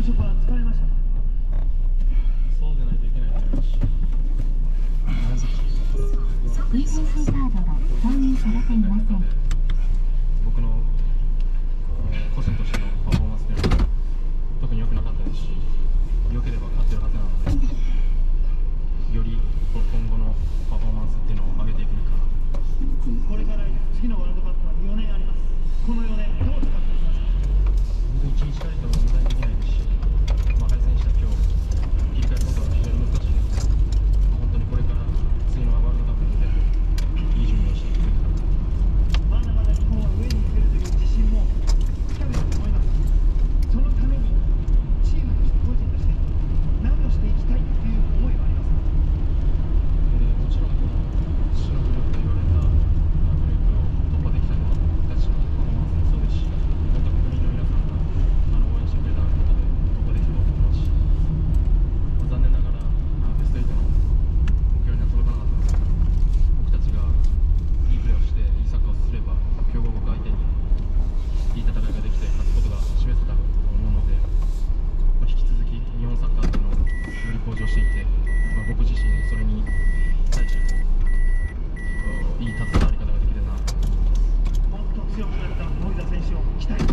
最初から疲れましたか？ そうでないといけないと思いますし、 ETC カードが挿入されていません。 僕の個人としてのパフォーマンスというのは特に良くなかったですし、良ければ勝ってるはずなので、より今後のパフォーマンスっていうのを上げていくべきかなと思います。 これから次のワールドカップは4年あります。この4年どう使っていきますか？ 本当に1日たりとも無駄にできないですし、敗戦した今日切り替えることは非常に難しいですけど、本当にこれから次のワールドカップに向けていい準備をしていくべきだと思います。 まだまだ日本は上に行けるという自信もつかめると思います。そのためにチームとして個人として何をしていきたいという思いはありますか？ もちろんこの死のグループと言われたグループを突破できたのは僕たちのパフォーマンスもそうですし、本当に国民の皆さんが応援してくれたことで突破できたと思いますし、残念ながらベスト8の目標には届かなかったんですけど、僕たちがいいプレーをしていいサッカーをすれば強豪国相手にいい戦いができて勝つことが示せたと思うので、引き続き日本サッカーというのをより向上していって、僕自身それに対していい携わり方ができるなと思います。 もっと強くなった森田選手を期待